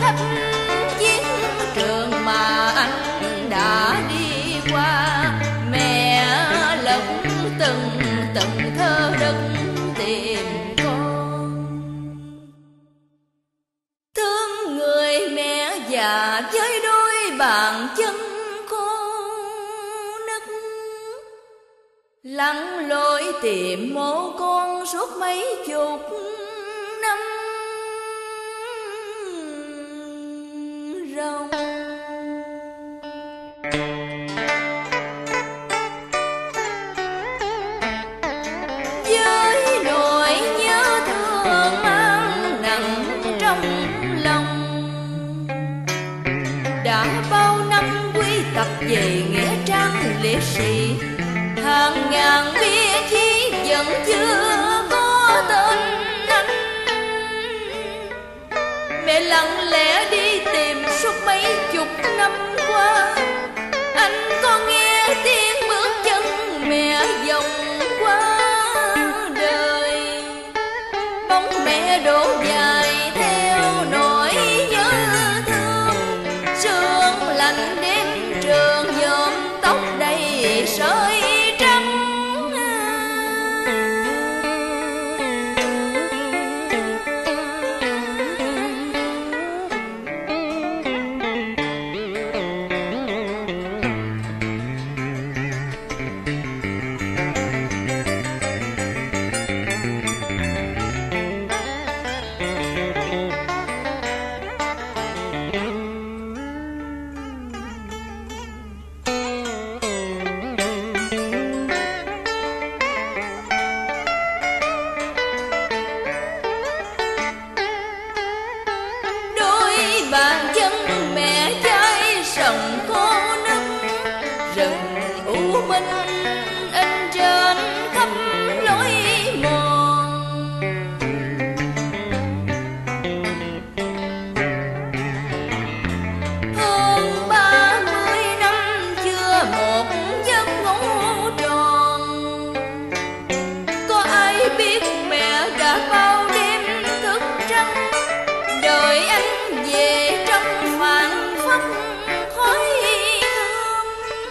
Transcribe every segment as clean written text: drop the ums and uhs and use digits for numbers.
khắp chiến trường mà anh đã đi qua. Mẹ Lộc từng thơ đất tìm con, thương người mẹ già với đôi bàn chân khô nứt, lặn lội tìm mộ con suốt mấy chục năm ròng. Với nỗi nhớ thương mang nặng trong lòng, đã bao năm quy tập về nghĩa trang liệt sĩ, hàng ngàn bia chí vẫn chưa có tên anh. Mẹ lặng lẽ đi tìm suốt mấy chục năm qua, anh có nghe tiếng bước chân mẹ vòng qua đời. Bóng mẹ đổ dài theo nỗi nhớ thương, sương lạnh đêm trường nhộm tóc đầy sợi trắng. Bàn chân mẹ cháy sòng khô nứt, rừng u minh in trên khắp lối mòn. Hơn 30 năm chưa một giấc ngủ tròn, có ai biết mẹ đã bao đêm thức trắng, đợi anh về trong phảng phất khói hương.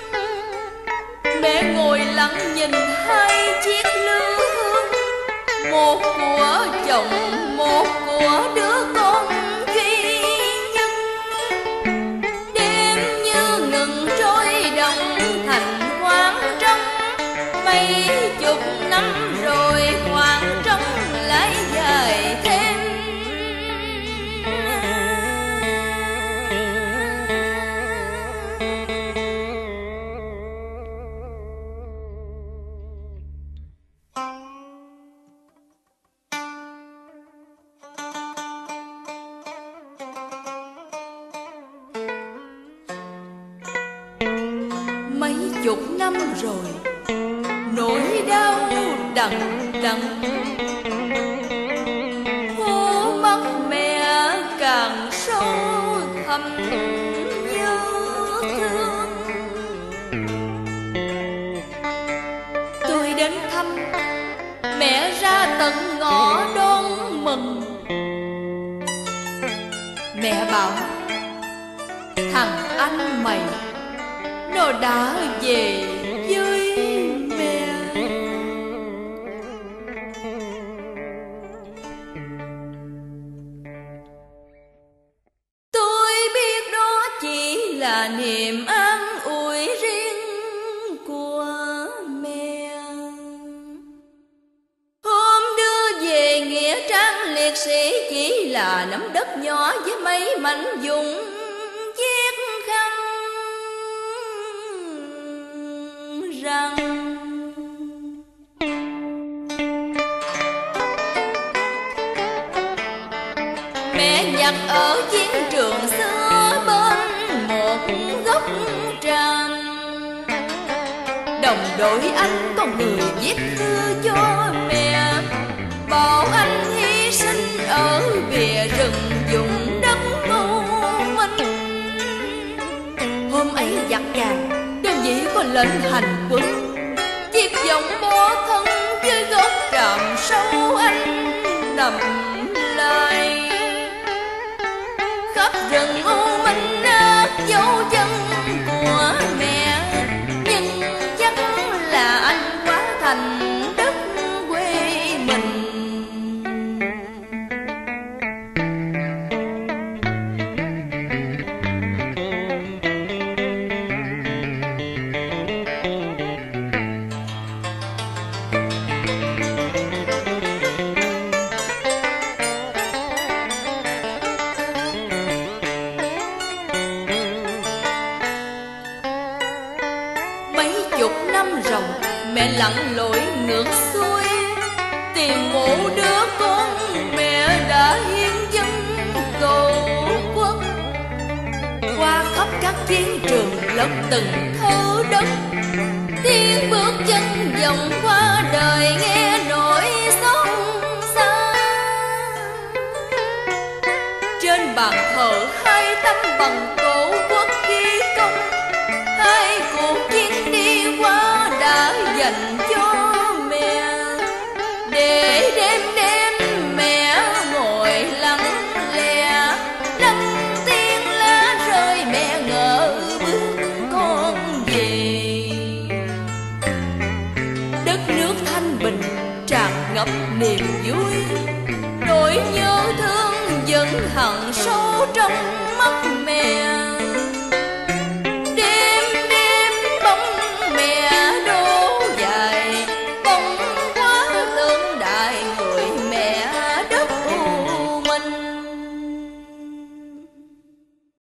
Mẹ ngồi lặng nhìn hai chiếc lư hương, một của chồng một của đứa con duy nhất. Đêm như ngừng trôi đồng thành hoang trống, mấy chục năm rồi khoảng trống lại dài thêm. Mấy chục năm rồi, nỗi đau đằng đằng, khô mắt mẹ càng sâu thẳm nhớ thương. Tôi đến thăm mẹ ra tận ngõ đón mừng. Mẹ bảo thằng anh mày nó đã về với mẹ. Tôi biết đó chỉ là niềm an ủi riêng của mẹ. Hôm đưa về nghĩa trang liệt sĩ chỉ là nắm đất nhỏ với mấy mảnh vụn viết khăn rằng mẹ nhặt ở chiến trường xưa bên một gốc tràm. Đồng đội anh có người viết thư cho mẹ, bảo anh hy sinh ở bìa rừng vùng đất u minh. Hôm ấy giặc vàng đơn vị có lệnh hành quân, viết dòng bó thân với gốc tràm sâu anh nằm lại. Khắp rừng u minh ác dấu chân của mẹ, nhưng chắc là anh quá thành đất quê mình. Chục năm ròng mẹ lặn lội ngược xuôi, tìm một đứa con mẹ đã hiến dâng tổ quốc. Qua khắp các chiến trường lấp từng thớ đất, tiếng bước chân vòng qua đời nghe nỗi xót xa. Trên bàn thờ hai tấm bằng tổ quốc ghi công, hai cuộc chiến đi qua đã dành cho mẹ, để đêm đêm mẹ ngồi lặng lẽ, lắng tiếng lá rơi mẹ ngỡ bước con về. Đất nước thanh bình tràn ngập niềm vui, nỗi nhớ thương vẫn hằn sâu trong mắt mẹ.